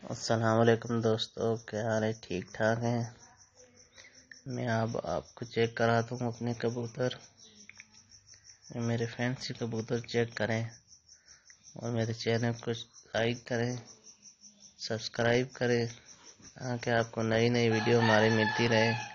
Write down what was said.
अस्सलाम वालेकुम दोस्तों, क्या हाल है? ठीक ठाक हैं। मैं अब आपको चेक कराता हूँ अपने कबूतर। मेरे फैंसी कबूतर चेक करें और मेरे चैनल को लाइक करें, सब्सक्राइब करें ताकि आपको नई नई वीडियो हमारी मिलती रहे।